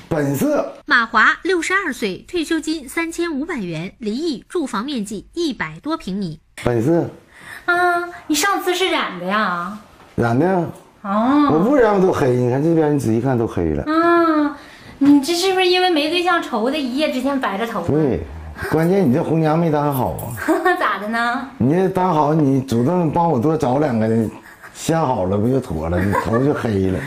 本色。 马华62岁，退休金3500元，离异，住房面积100多平米。 本色。 啊，你上次是染的呀？ 染的。 哦， 我不染都黑，你看这边，你仔细看都黑了。 啊，你这是不是因为没对象愁的，一夜之间白着头？ 对，关键你这红娘没当好啊。 咋的呢？ 你这当好，你主动帮我多找2个，相好了不就妥了？你头就黑了。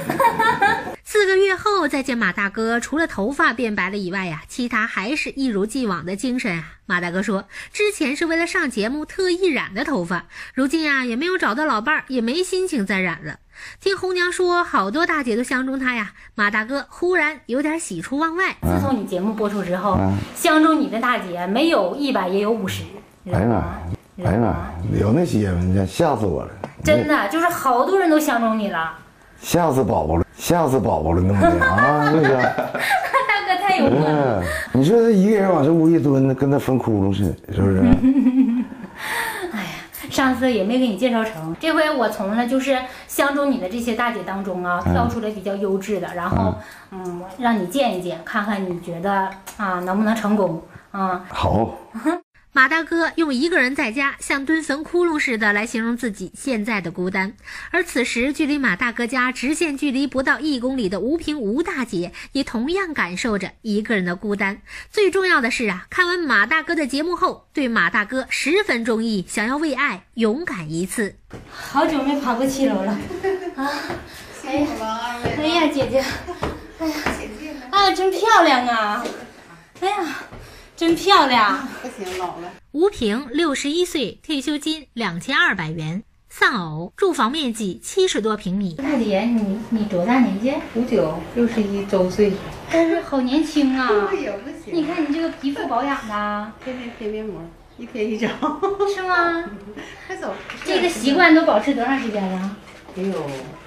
4个月后再见马大哥，除了头发变白了以外呀，其他还是一如既往的精神啊。马大哥说，之前是为了上节目特意染的头发，如今呀也没有找到老伴儿，也没心情再染了。听红娘说，好多大姐都相中他呀，马大哥忽然有点喜出望外。 自从你节目播出之后，相中你的大姐没有100也有50。 哎呀妈，哎呀妈，有那些吗？吓死我了！ 真的，就是好多人都相中你了。 吓死宝宝了，吓死宝宝了，弄的啊！那个大哥太有默了。 你说他一个人往这屋一蹲，跟他分窟窿似的，是不是？ 哎呀，上次也没给你介绍成，这回我从呢就是相中你的这些大姐当中啊，挑出来比较优质的，然后让你见一见，看看你觉得啊能不能成功啊？ 好。 马大哥用一个人在家像蹲坟窟窿似的来形容自己现在的孤单，而此时距离马大哥家直线距离不到1公里的吴平吴大姐也同样感受着一个人的孤单。最重要的是啊，看完马大哥的节目后，对马大哥10分中意，想要为爱勇敢一次。 好久没爬过7楼了啊！哎呀，哎呀，姐姐，哎呀，啊，真漂亮啊！哎呀。真漂亮！ 不行，老了。 吴平61岁，退休金2200元，丧偶，住房面积70多平米。 大姐，你多大年纪 ？59， 61周岁。 但是好年轻啊！ 也不行。 你看你这个皮肤保养的， 天天贴面膜，1天1张。 是吗？ 快走。 这个习惯都保持多长时间了？ 得有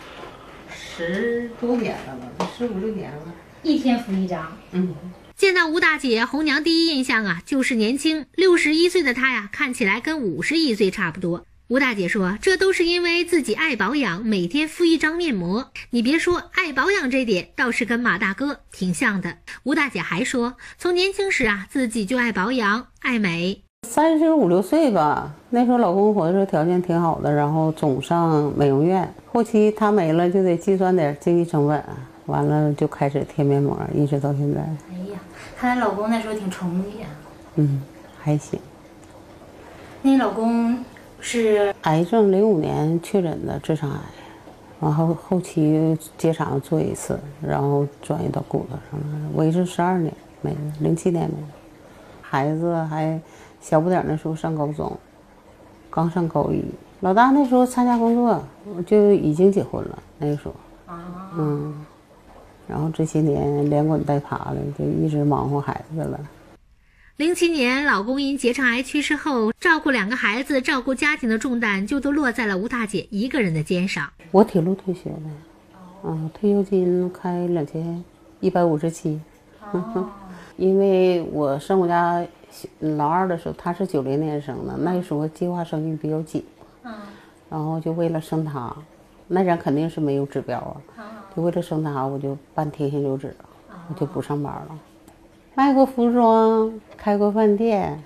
10多年了吧，15、16年了。 1天敷1张。 见到吴大姐，红娘第一印象啊就是年轻。61岁的她呀，看起来跟51岁差不多。吴大姐说，这都是因为自己爱保养，每天敷1张面膜。你别说，爱保养这点倒是跟马大哥挺像的。吴大姐还说，从年轻时啊，自己就爱保养、爱美。 35、6岁吧，那时候老公活的时候条件挺好的，然后总上美容院。后期他没了，就得计算点经济成本，完了就开始贴面膜，一直到现在。 哎呀，看来老公那时候挺宠你呀。 还行。 那你老公是癌症，05年确诊的直肠癌，然后后期结肠做1次，然后转移到骨头上了，维持12年没了，07年没了。孩子还小不点那时候上高中，刚上高1。老大那时候参加工作就已经结婚了，那个时候。然后这些年连滚带爬的，就一直忙活孩子了。 07年，老公因结肠癌去世后，照顾2个孩子、照顾家庭的重担就都落在了吴大姐一个人的肩上。 我铁路退休的，退休金开2157。因为我生我家老二的时候，他是90年生的，那时候计划生育比较紧，然后就为了生他，那人肯定是没有指标啊，就为了生他，我就办贴心留职，我就不上班了。卖过服装，开过饭店，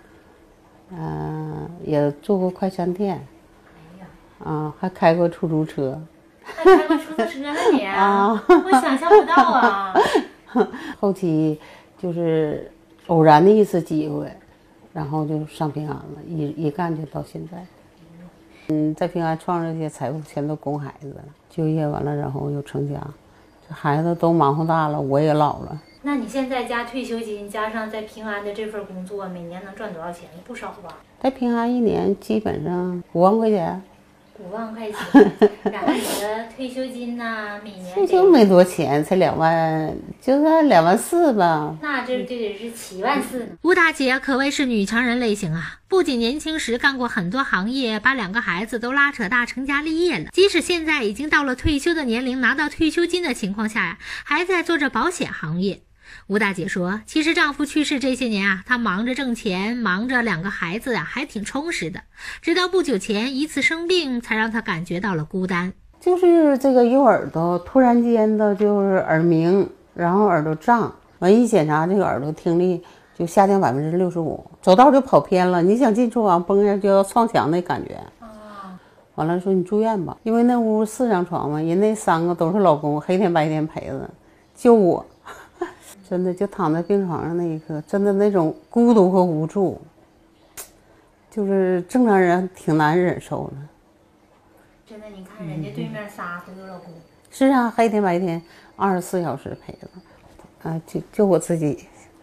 也做过快餐店，还开过出租车。 还开过出租车呢你？我想象不到啊。 后期就是偶然的一次机会，然后就上平安了，一干就到现在。在平安创造这些财富全都供孩子了，就业完了，然后又成家，这孩子都忙活大了，我也老了。 那你现在加退休金，加上在平安的这份工作，每年能赚多少钱？不少吧？ 在平安1年基本上5万块钱。 5万块钱，然后你的退休金呢？每年退休没多钱，才2万，就算2万4吧。 那这得是7万4呢。 吴大姐可谓是女强人类型啊！不仅年轻时干过很多行业，把2个孩子都拉扯大，成家立业了。即使现在已经到了退休的年龄，拿到退休金的情况下呀，还在做着保险行业。吴大姐说，其实丈夫去世这些年啊，她忙着挣钱，忙着2个孩子啊，还挺充实的。直到不久前一次生病，才让她感觉到了孤单。 就是这个右耳朵突然间的就是耳鸣，然后耳朵胀， 完一检查这个耳朵听力就下降65%，走道就跑偏了，你想进厨房崩下就要撞墙那感觉。完了说你住院吧，因为那屋4张床嘛，人那3个都是老公，黑天白天陪着，就我，真的就躺在病床上那一刻，真的那种孤独和无助，就是正常人挺难忍受的。 真的，你看人家对面仨都有老公。 是啊，黑天白天24小时陪着，啊，就我自己。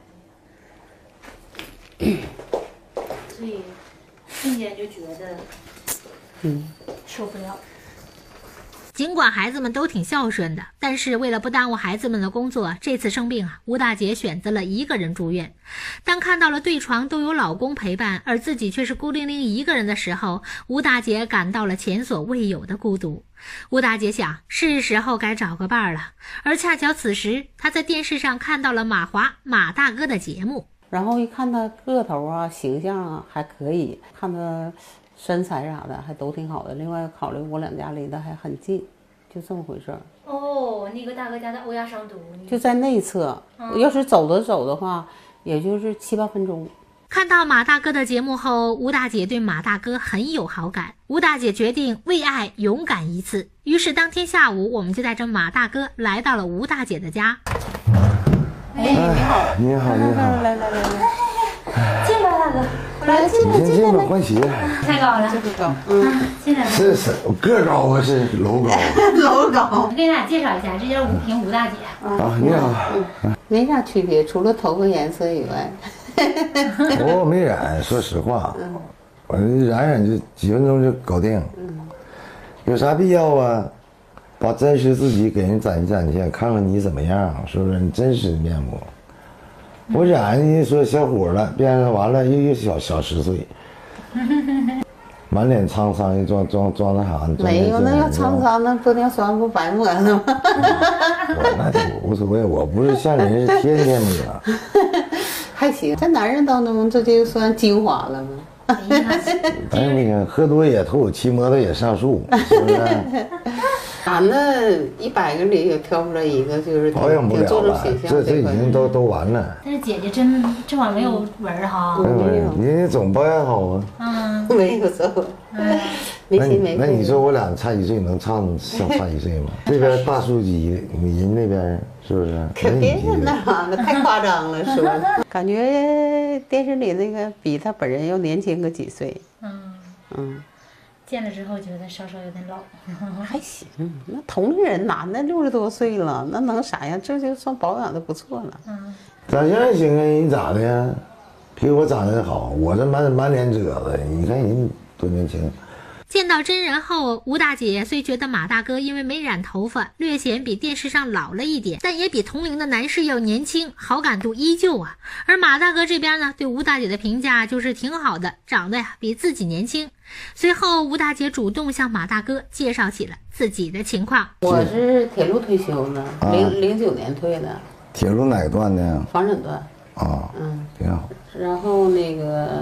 所以瞬间就觉得，受不了。 尽管孩子们都挺孝顺的，但是为了不耽误孩子们的工作，这次生病啊，吴大姐选择了一个人住院。当看到了对床都有老公陪伴，而自己却是孤零零一个人的时候，吴大姐感到了前所未有的孤独。吴大姐想，是时候该找个伴了。而恰巧此时，她在电视上看到了马大哥的节目， 然后一看他个头啊、形象啊还可以，看他身材啥的还都挺好的。另外考虑我俩家离得还很近，就这么回事儿。 哦，那个大哥家在欧亚商都， 就在内侧，要是走的话，也就是7、8分钟。 看到马大哥的节目后，吴大姐对马大哥很有好感。吴大姐决定为爱勇敢一次，于是当天下午，我们就带着马大哥来到了吴大姐的家。 哎，你好， 你好，你好， 来， 进来，大哥， 来进来， 你先进吧，换鞋。 太高了， 这个高， 进来吧。 是个高啊，是楼高楼高。 我给大家介绍一下，这就是吴萍吴大姐。 啊。你好， 没啥区别，除了头发颜色以外。 我没染，说实话，我染就几分钟就搞定。有啥必要啊？把真实自己给人展现，看看你怎么样，是不是？你真实的面目。我染你说小伙了，变成完了又小10岁，满脸沧桑，又装那啥？ 没有，那要沧桑，那玻尿酸不白抹了吗？ 我那就无所谓，我不是像人是天天抹。 还行，在男人当中这就算精华了吗？ 但是那个喝多也吐，骑摩托也上树，是不是？ 男的100个里也挑出来一个，就是保养不了了，这已经都完了。 但是姐姐真这玩意没有纹儿哈。 没有， 你总保养好啊。 没有这个，没心没肺。 那你说我俩差1岁，能像差1岁吗？这边大叔级，你人那边是不是？ 可别说那玩意儿，太夸张了，说。感觉电视里那个比他本人要年轻个几岁。 见了之后觉得稍稍有点老。 还行，那同龄人男的60多岁了，那能啥呀？这就算保养的不错了。 长相行啊，你咋的呀？比我长得好，我这满脸褶子，你看人多年轻。 见到真人后，吴大姐虽觉得马大哥因为没染头发，略显比电视上老了一点，但也比同龄的男士要年轻，好感度依旧啊。而马大哥这边呢，对吴大姐的评价就是挺好的，长得呀比自己年轻。随后，吴大姐主动向马大哥介绍起了自己的情况。 我是铁路退休的，09年退的。 铁路哪个段的？ 房产段。 挺好。 然后那个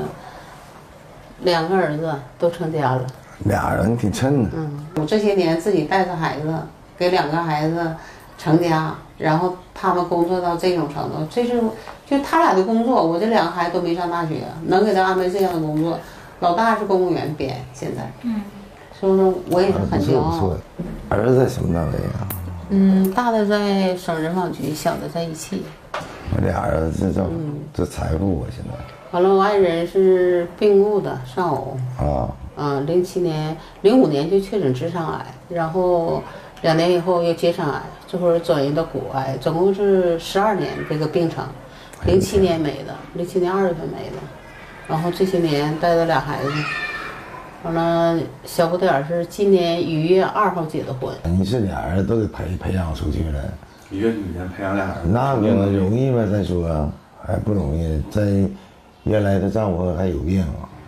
2个儿子都成家了。 俩人挺衬的。 我这些年自己带着孩子，给2个孩子成家，然后他们工作到这种程度，这是就他俩的工作，我这2个孩子都没上大学，能给他安排这样的工作。老大是公务员编，现在，所以说我也是很骄傲。 不错。儿子在什么单位啊？ 大的在省人保局，小的在1汽。 我俩儿子这财富啊，现在。 完了，我爱人是病故的，丧偶。05年就确诊直肠癌，然后2年以后又结肠癌，这会儿转移到骨癌，总共是12年这个病程。07年没的，07年2月份没的，然后这些年带着俩孩子，完了小不点儿是今年1月2号结的婚。 你是俩人都给培养出去了， 一个女人培养俩人， 那个容易吗？再说还不容易，在原来的丈夫还有病。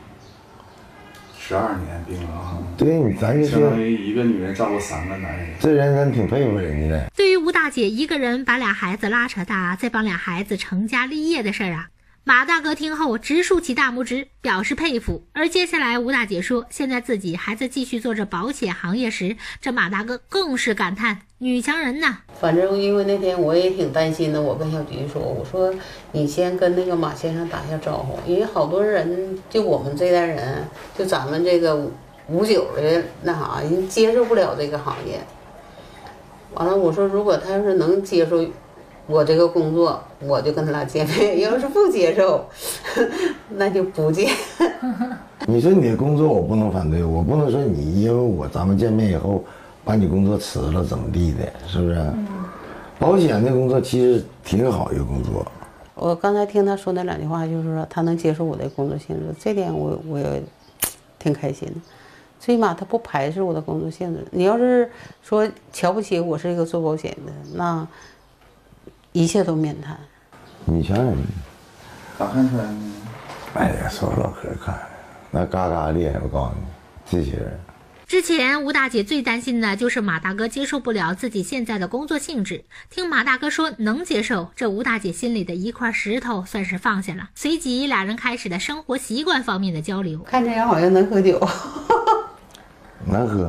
12年病了啊！ 对，咱就相说当于一个女人照顾3个男人。 这人咱挺佩服人家的。 对于吴大姐一个人把俩孩子拉扯大，再帮俩孩子成家立业的事儿啊，马大哥听后直竖起大拇指，表示佩服。而接下来吴大姐说，现在自己还在继续做着保险行业时，这马大哥更是感叹女强人呢？ 反正因为那天我也挺担心的，我跟小菊说，我说你先跟那个马先生打下招呼，因为好多人就我们这代人，就咱们这个59的那啥，人接受不了这个行业。完了，我说如果他要是能接受我这个工作，我就跟他俩见面；要是不接受，那就不见。 你说你的工作我不能反对，我不能说你因为咱们见面以后把你工作辞了怎么地的，是不是？保险的工作其实挺好一个工作。 我刚才听他说那2句话，就是说他能接受我的工作性质，这点我也挺开心的。最起码他不排斥我的工作性质。你要是说瞧不起我是一个做保险的，那一切都免谈。 女强人， 大汉川， 哎呀，说老可看，那嘎嘎厉害，我告诉你，这些人。 之前吴大姐最担心的就是马大哥接受不了自己现在的工作性质，听马大哥说能接受，这吴大姐心里的一块石头算是放下了。随即俩人开始了生活习惯方面的交流。 看这样好像能喝酒。 能喝，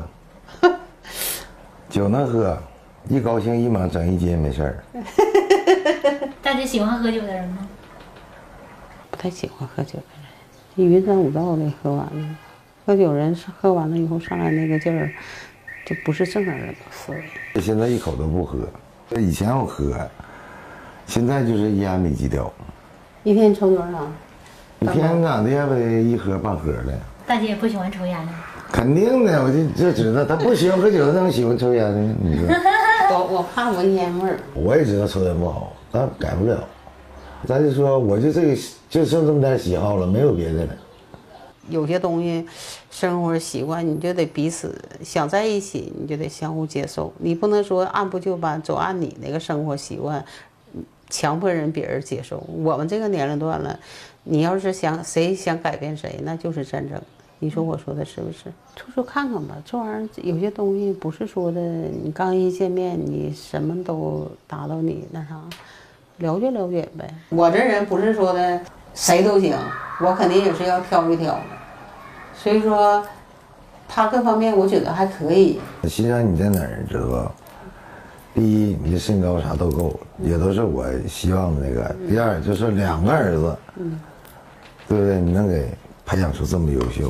酒能喝，一高兴一猛整一斤没事儿。 大姐喜欢喝酒的人吗？ 不太喜欢喝酒的人，云山雾罩的喝完了。喝酒人是喝完了以后上来那个劲儿，就不是正常人的思维。 现在一口都不喝，以前我喝，现在就是一烟没几掉。 一天抽多少？ 一天咋的不得一盒半盒的。 大姐也不喜欢抽烟呀？ 肯定的，我就知道他不喜欢喝酒，他怎么喜欢抽烟呢？你说？ 我怕闻烟味儿。 我也知道抽烟不好，但改不了。咱就说，我就这个就剩这么点喜好了，没有别的了。 有些东西，生活习惯你就得彼此想在一起，你就得相互接受。你不能说按部就班，走按你那个生活习惯，强迫别人接受。我们这个年龄段了，你要是谁想改变谁，那就是战争。你说我说的是不是？处处看看吧，这玩意儿有些东西不是说的，你刚一见面你什么都达到你那啥，了解了解呗。我这人不是说的谁都行，我肯定也是要挑一挑的。所以说，他各方面我觉得还可以。 欣赏你在哪儿，知道吧？第一，你的身高啥都够，也都是我希望的那个。第二，就是2个儿子，对不对？你能给培养出这么优秀，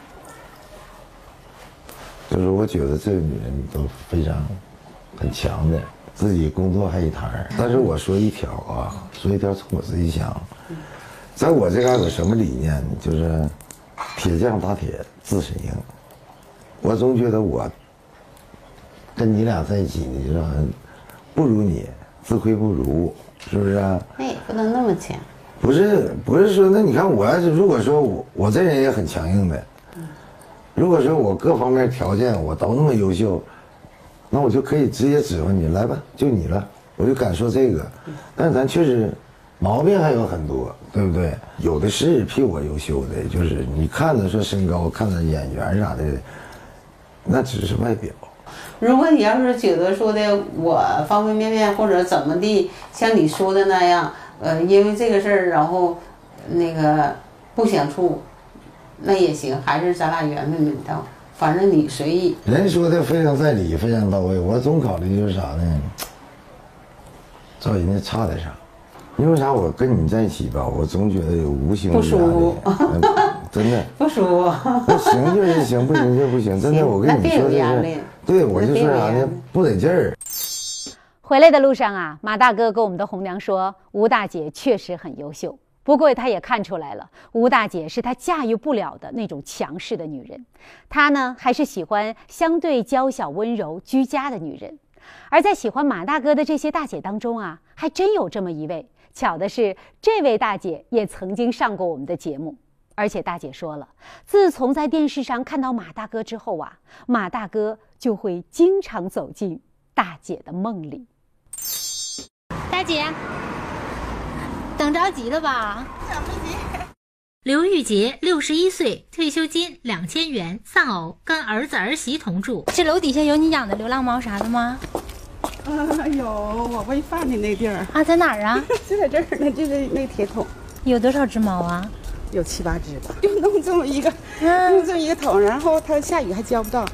就是我觉得这个女人都非常很强的，自己工作还一摊儿。但是我说一条啊，说一条从我自己想，在我这嘎有什么理念，就是铁匠打铁，自身硬。我总觉得我跟你俩在一起，你知道，不如你，自愧不如，是不是啊？ 那也不能那么强。 不是说，那你看我要是如果说我这人也很强硬的，如果说我各方面条件我都那么优秀，那我就可以直接指挥你来吧，就你了，我就敢说这个。但是咱确实毛病还有很多，对不对？有的是比我优秀的，就是你看着说身高，看着眼缘啥的，那只是外表。 如果你要是觉得说的我方方面面或者怎么地，像你说的那样，因为这个事儿，然后那个不想处，那也行，还是咱俩缘分没到，反正你随意。 人说的非常在理，非常到位。我总考虑就是啥呢？找人家差点啥？因为啥？我跟你在一起吧，我总觉得有无形的压力，真的不舒服。 那行就是行，不行就不行。真的，我跟你说这是，对我就说啥呢？不得劲儿。 回来的路上啊，马大哥跟我们的红娘说，吴大姐确实很优秀，不过他也看出来了，吴大姐是他驾驭不了的那种强势的女人，她呢还是喜欢相对娇小温柔居家的女人。而在喜欢马大哥的这些大姐当中啊，还真有这么一位，巧的是这位大姐也曾经上过我们的节目，而且大姐说了，自从在电视上看到马大哥之后啊，马大哥就会经常走进大姐的梦里。 大姐，等着急了吧？刘玉洁61岁，退休金2000元，丧偶，跟儿子儿媳同住。这楼底下有你养的流浪猫啥的吗？ 有我喂饭的那地儿啊，在哪儿啊？ 就在这儿呢，就在那铁桶。 有多少只猫啊？ 有7、8只吧，就弄这么一个，弄这么一个桶，然后它下雨还浇不到。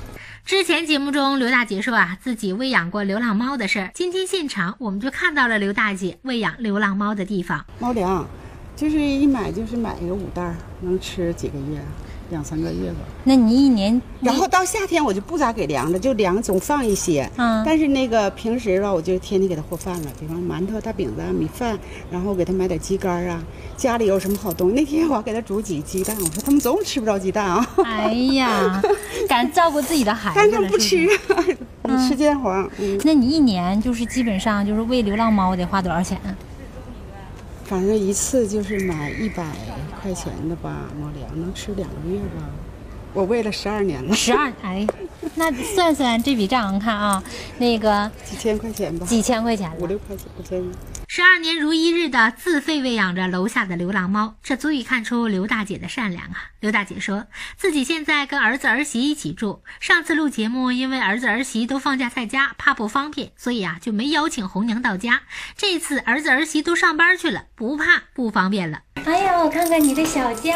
之前节目中，刘大姐说自己喂养过流浪猫的事儿。今天现场我们就看到了刘大姐喂养流浪猫的地方。 猫粮，就是一买就是买一个5袋，能吃几个月，2、3个月吧。 那你一年， 然后到夏天我就不咋给粮了，就粮总放一些。但是那个平时吧，我就天天给它和饭了，比方馒头、大饼子、米饭，然后给它买点鸡肝啊。家里有什么好东西，那天我给它煮几鸡蛋，我说他们总吃不着鸡蛋啊。 哎呀，敢照顾自己的孩子， 但他不吃，吃煎黄。 那你一年就是基本上就是喂流浪猫得花多少钱？ 反正一次就是买100块钱的吧，猫粮能吃2个月吧。我喂了12年了。 哎，那算算这笔账，看啊，那个几千块钱吧， 几千块钱 ，5、6块钱，5000。 12年如一日的自费喂养着楼下的流浪猫，这足以看出刘大姐的善良啊。刘大姐说自己现在跟儿子儿媳一起住，上次录节目因为儿子儿媳都放假在家，怕不方便，所以就没邀请红娘到家。这次儿子儿媳都上班去了，不怕不方便了。 哎呀，我看看你的小家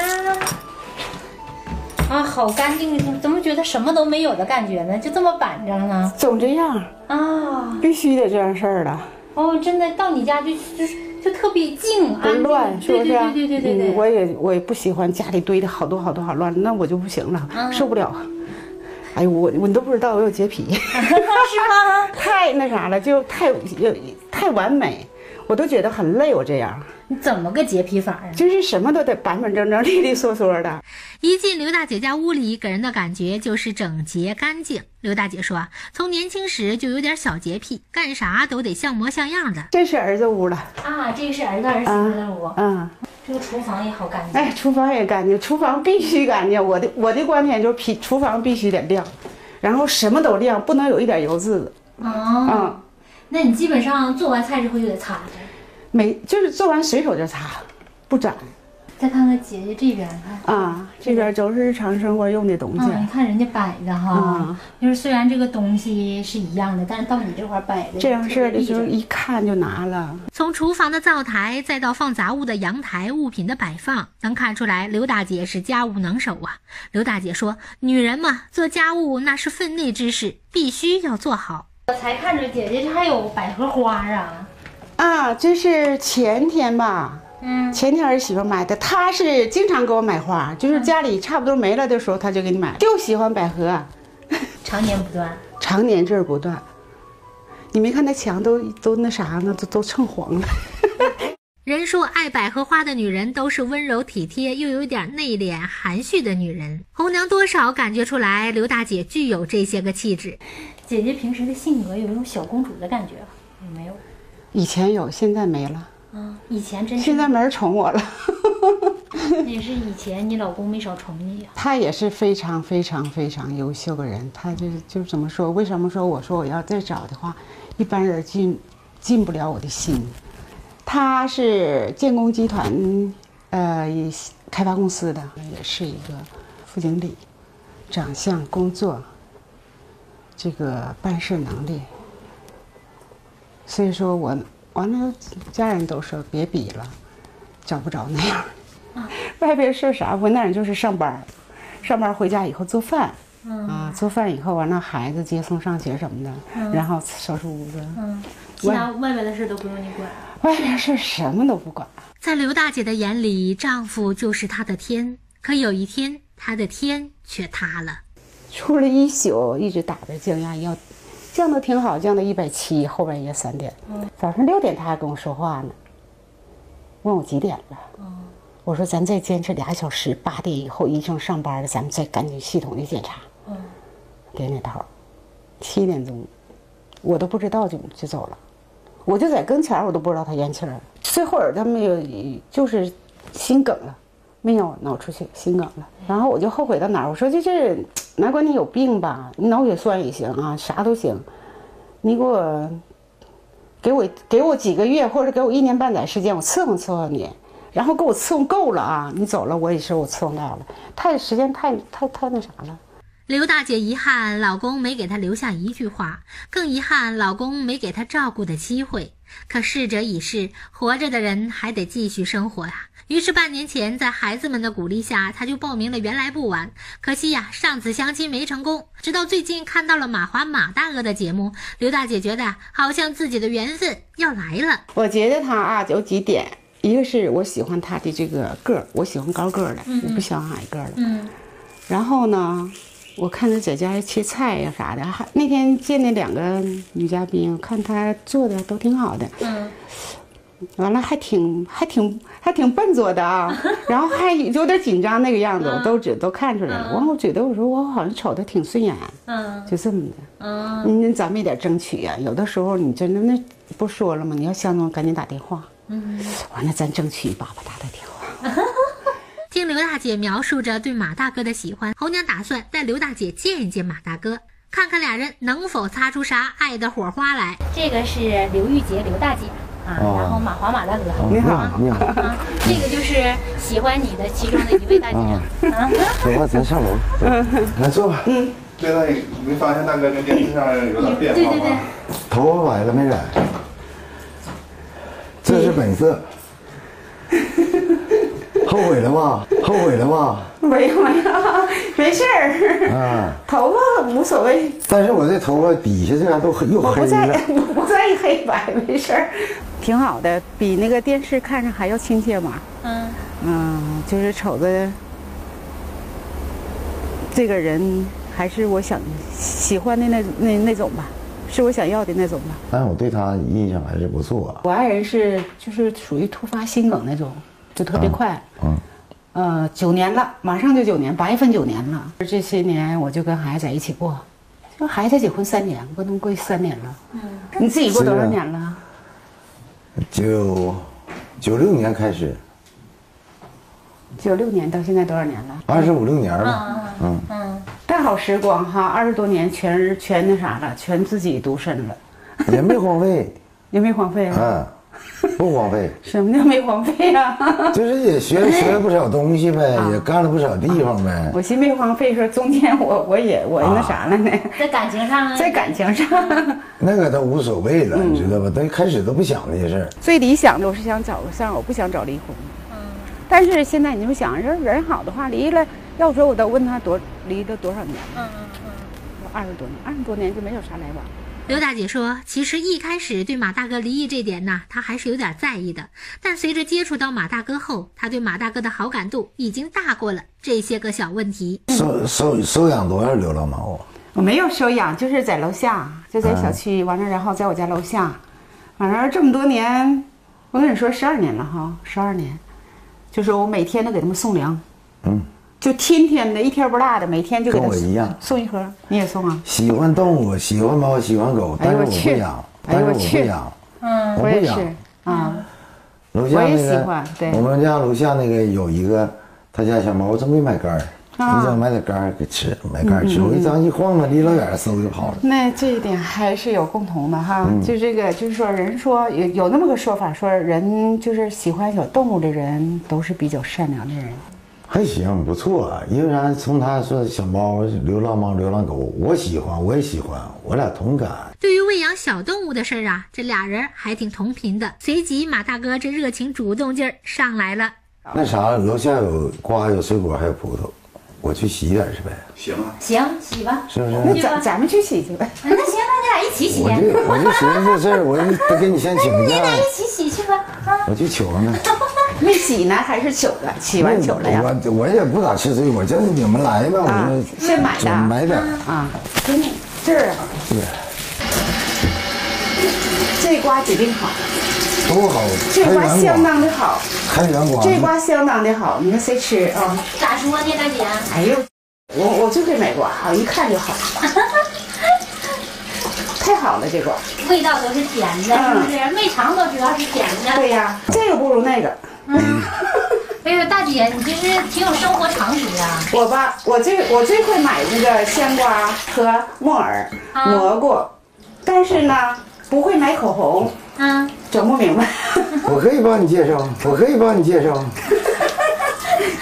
啊，好干净，怎么觉得什么都没有的感觉呢？就这么板正呢？ 总这样啊， 必须得这样事儿了。 哦，真的到你家就特别静， 不乱，是不是？ 对。 我也不喜欢家里堆的好多好乱，那我就不行了，受不了。哎呦，我都不知道我有洁癖， 是吗？ 太那啥了，就太完美，我都觉得很累。我这样， 你怎么个洁癖法啊？ 就是什么都得板板正正、利利索索的。 一进刘大姐家屋里，给人的感觉就是整洁干净。刘大姐说从年轻时就有点小洁癖，干啥都得像模像样的。 这是儿子屋了啊，这个是儿子儿媳妇的屋。这个厨房也好干净。 哎，厨房也干净，厨房必须干净。我的观点就是厨房必须得亮，然后什么都亮，不能有一点油渍子。 那你基本上做完菜之后就得擦呗？ 就是做完随手就擦，不沾。 再看看姐姐这边这边都是日常生活用的东西。 你看人家摆的哈，就是虽然这个东西是一样的，但是到你这块摆的这样式的，就是一看就拿了。 从厨房的灶台再到放杂物的阳台，物品的摆放，能看出来刘大姐是家务能手啊。刘大姐说，女人嘛，做家务那是分内之事，必须要做好。 我才看着姐姐这还有百合花这是前天吧。前天儿媳妇买的，她是经常给我买花，就是家里差不多没了的时候，她就给你买，就喜欢百合， 常年不断， 常年这儿不断。你没看那墙都那啥呢，都蹭黄了。 人说爱百合花的女人都是温柔体贴又有点内敛含蓄的女人，红娘多少感觉出来刘大姐具有这些个气质。 姐姐平时的性格有一种小公主的感觉有没有？ 以前有，现在没了。 以前真是， 现在没人宠我了。 也是以前你老公没少宠你呀。 他也是非常非常非常优秀的人，他就怎么说？为什么说我说我要再找的话，一般人进不了我的心。他是建工集团开发公司的，也是一个副经理，长相、工作，这个办事能力。所以说我完了，家人都说别比了，找不着那样。外边是啥？我那人就是上班回家以后做饭，做饭以后完了孩子接送上学什么的，然后收拾屋子。 其他外边的事都不用你管。 外边事什么都不管。 在刘大姐的眼里，丈夫就是她的天，可有一天，她的天却塌了。 出了一宿，一直打着降压药。降的挺好，降到170，后半夜3点，早上6点他还跟我说话呢，问我几点了。我说咱再坚持2小时，8点以后医生上班了，咱们再赶紧系统的检查。给那头，7点钟，我都不知道就走了，我就在跟前，我都不知道他咽气了。最后他没有，就是心梗了，没有脑出血，心梗了。然后我就后悔到哪儿？我说这难怪你有病吧，你脑血栓也行啊，啥都行，你给我几个月，或者给我1年半载时间，我伺候你，然后给我伺候够了啊，你走了我也是我伺候到了，时间太那啥了。 刘大姐遗憾老公没给她留下一句话，更遗憾老公没给她照顾的机会。可逝者已逝，活着的人还得继续生活呀。于是半年前，在孩子们的鼓励下，她就报名了原来不晚。可惜呀，上次相亲没成功。直到最近看到了马华马大哥的节目，刘大姐觉得好像自己的缘分要来了。 我觉得他啊有几点，一个是我喜欢他的这个个儿，我喜欢高个儿的，我不喜欢矮个儿的。然后呢，我看他在家切菜呀啥的，还那天见那2个女嘉宾，我看她做的都挺好的。完了还挺笨拙的啊，然后还有点紧张那个样子，我都看出来了。完我觉得我说我好像瞅着挺顺眼，就这么的。咱们也得争取呀，有的时候你真的那不说了吗？你要相中赶紧打电话。完了咱争取一把吧，打电话。 听刘大姐描述着对马大哥的喜欢，红娘打算带刘大姐见一见马大哥，看看俩人能否擦出啥爱的火花来。 这个是刘玉洁刘大姐啊，然后马华马大哥， 你好，你好。 这个就是喜欢你的其中的一位大姐。 走吧，咱上楼。来坐吧。 对了，没发现大哥跟电视上有点变化吗？ 对。 头发白了没染？这是本色。后悔了吗？后悔了吗？ 没有，没事儿。头发无所谓。 但是我这头发底下这样都又黑了。 我不在意黑白，没事儿，挺好的，比那个电视看着还要亲切嘛。就是瞅着这个人，还是我喜欢的那种吧，是我想要的那种吧。 但是我对他印象还是不错。 我爱人就是属于突发心梗那种。就特别快，9年了，马上就9年，8月份9年了。这些年我就跟孩子在一起过，就孩子结婚3年，跟他们过去3年了。你自己过多少年了 ？96年开始。 96年到现在多少年了 ？25、6年了。 大好时光哈，20多年全那啥了，全自己独身了。 也没荒废。 也没荒废啊。不荒废。 什么叫没荒废啊？ 就是也学了不少东西呗，也干了不少地方呗。 我寻没荒废，说中间我那啥了呢？ 在感情上， 在感情上， 那个都无所谓了，你知道吧？都开始都不想这些事儿。最理想的我是想找个相，我不想找离婚。但是现在你们想，人好的话离了，要说我都问他离了多少年了？20多年就没有啥来往。 刘大姐说，其实一开始对马大哥离异这点呢，她还是有点在意的。但随着接触到马大哥后，她对马大哥的好感度已经大过了这些个小问题。 收养多少流浪猫？ 我没有收养，就是在楼下，就在小区，完了然后在我家楼下，反正这么多年，我跟你说12年了哈，12年，就是我每天都给他们送粮。就天天的，一天不落的，每天就给他跟我一样送一盒。你也送啊？ 喜欢动物，喜欢猫，喜欢狗，但是我不养。我不养啊。 楼下那个， 我也喜欢。对， 我们家楼下那个有一个，他家小猫，我总给买杆儿，你想买点杆儿给吃，买杆儿吃。我一张一晃了，离老远嗖就跑了。 那这一点还是有共同的哈，就这个，就是说，人说有那么个说法，说人就是喜欢小动物的人都是比较善良的人。 还行，不错。因为啥？从他说小猫、流浪猫、流浪狗，我喜欢，我也喜欢，我俩同感。 对于喂养小动物的事儿啊，这俩人还挺同频的。随即，马大哥这热情主动劲儿上来了。 那啥，楼下有瓜，有水果，还有葡萄，我去洗点去呗。 行啊， 行，洗吧。 是不是？ 那咱们去洗去呗。 那行，那你俩一起洗。 我就寻思这事儿，我得给你先请假。 你俩一起洗去吧。 我去求呢。 没洗呢，还是求了？洗完求了呀？ 我也不咋吃水果，就是你们来吧，我说先买的， 买点啊。这儿啊，这瓜指定好， 多好， 这瓜相当的好， 开元瓜， 这瓜相当的好，你看谁吃啊？ 咋说呢，大姐？ 哎呦，我就会买瓜啊，一看就好。太好了，这瓜味道都是甜的，是不是？没尝都知道是甜的。 对呀，这个不如那个。 哎呦，大姐，你这是挺有生活常识啊！ 我最会买那个香瓜和木耳、蘑菇，但是呢，不会买口红。整不明白。 我可以帮你介绍。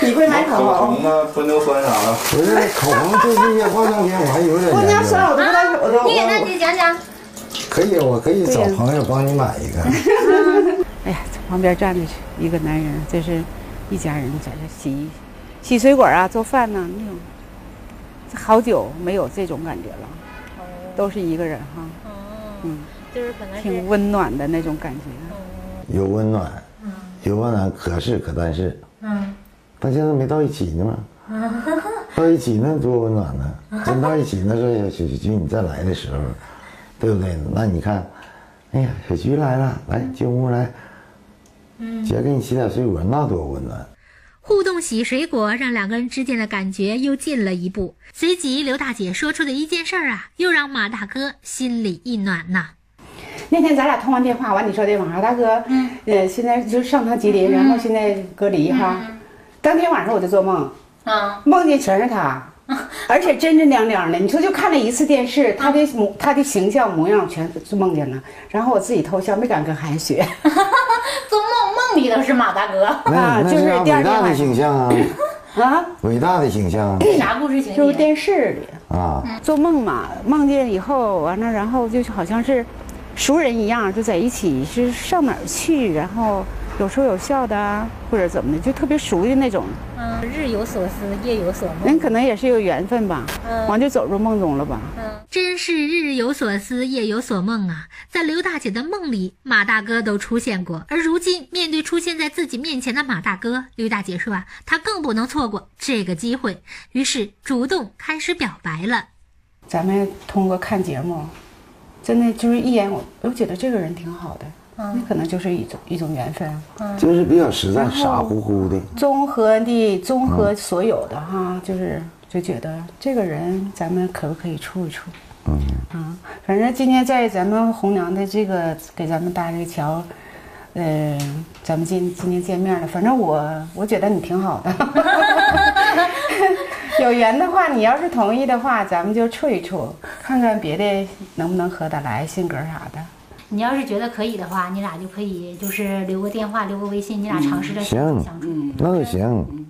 你会买口口红？ 红啊，豌豆酸啥的。 不是口红就是一些化妆品，我还有点我研究。 家酸我都不带手的。 你给大姐讲讲。 可以，我可以找朋友帮你买一个。 哎呀，旁边站着一个男人，这是一家人在这洗水果啊，做饭呢，那种。好久没有这种感觉了，都是一个人哈。 就是可能挺温暖的那种感觉。 有温暖，有温暖，可是可但是，但现在没到一起呢嘛。到一起那多温暖呢！真到一起那是小菊你再来的时候，对不对？那你看，哎呀，小菊来了，来进屋来，姐给你洗点水果，那多温暖。 互动洗水果让两个人之间的感觉又进了一步。随即刘大姐说出的一件事啊，又让马大哥心里一暖呐。 那天咱俩通完电话完，你说的马大哥，现在就上趟吉林，然后现在隔离哈。当天晚上我就做梦，梦见全是他，而且真真亮亮的。你说就看了一次电视，他的形象模样全梦见了，然后我自己偷笑，没敢跟孩子学。 做梦里都是马大哥那就是伟大的形象啊！伟大的形象。 啥故事情节？ 就是电视里啊， 做梦嘛，梦见以后完了，然后就好像是熟人一样，就在一起，是上哪儿去，然后有说有笑的啊，或者怎么的，就特别熟的那种。 日有所思，夜有所梦。 人可能也是有缘分吧，完就走入梦中了吧。 真是日有所思，夜有所梦啊！在刘大姐的梦里，马大哥都出现过，而如今面对出现在自己面前的马大哥，刘大姐说啊，她更不能错过这个机会，于是主动开始表白了。 咱们通过看节目，真的就是一眼我觉得这个人挺好的，那可能就是一种缘分， 就是比较实在，傻乎乎的， 综合所有的哈，就觉得这个人咱们可不可以处一处？反正今天在咱们红娘的这个给咱们搭这个桥，咱们今天见面了，反正我觉得你挺好的。有缘的话，你要是同意的话，咱们就处一处，看看别的能不能合得来，性格啥的。 你要是觉得可以的话，你俩就可以就是留个电话，留个微信，你俩尝试着相处。 那就行。